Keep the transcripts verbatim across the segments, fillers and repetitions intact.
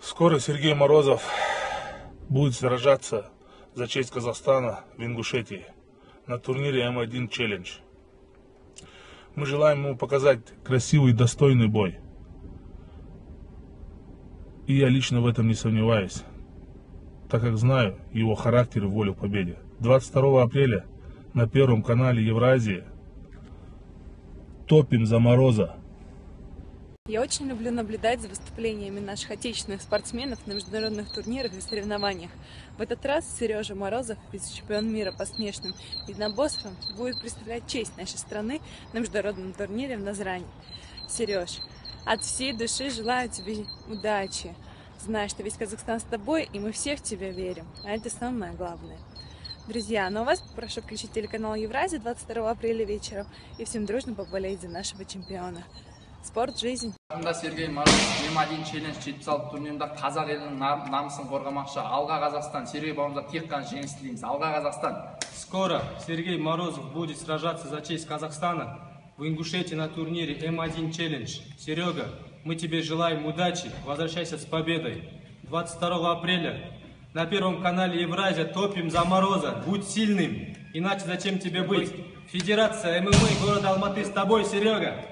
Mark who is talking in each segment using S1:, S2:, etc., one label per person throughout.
S1: Скоро Сергей Морозов будет сражаться за честь Казахстана в Ингушетии на турнире эм один Челлендж. Мы желаем ему показать красивый и достойный бой. И я лично в этом не сомневаюсь, так как знаю его характер и волю к победе. двадцать второго апреля на Первом канале Евразии топим за Мороза.
S2: Я очень люблю наблюдать за выступлениями наших отечественных спортсменов на международных турнирах и соревнованиях. В этот раз Сережа Морозов, вице-чемпион мира по смешанным единоборствам, будет представлять честь нашей страны на международном турнире в Назрани. Сереж, от всей души желаю тебе удачи. Знаю, что весь Казахстан с тобой, и мы все в тебя верим. А это самое главное. Друзья, ну а вас прошу включить телеканал Евразия двадцать второго апреля вечером и всем дружно поболеть за нашего чемпиона. Спорт – жизнь.
S3: Сергей Морозов эм один челлендж жетпіс алты турнирінде қазақ елінің намысын қорғамақшы. Алға Қазақстан. Сергей бауырымызға тек қана жеңіс тілейміз. Алға Казахстан.
S4: Скоро Сергей Морозов будет сражаться за честь Казахстана в Ингушетии на турнире эм один челлендж. Серега, мы тебе желаем удачи. Возвращайся с победой. двадцать второго апреля на Первом канале Евразия топим за Мороза. Будь сильным, иначе зачем тебе быть? Федерация эм эм а города Алматы с тобой, Серега.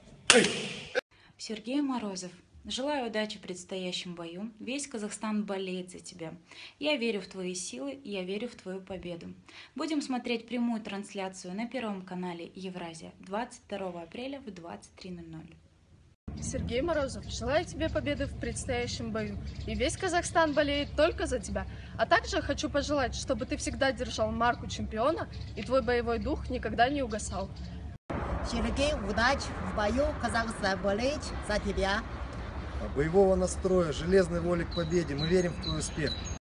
S5: Сергей Морозов, желаю удачи в предстоящем бою. Весь Казахстан болеет за тебя. Я верю в твои силы, я верю в твою победу. Будем смотреть прямую трансляцию на Первом канале Евразия двадцать второго апреля в двадцать три ноль ноль.
S6: Сергей Морозов, желаю тебе победы в предстоящем бою. И весь Казахстан болеет только за тебя. А также хочу пожелать, чтобы ты всегда держал марку чемпиона и твой боевой дух никогда не угасал.
S7: Сергей, удачи в бою, Казахстан болеет за тебя.
S8: Боевого настроя, железной воли к победе. Мы верим в твой успех.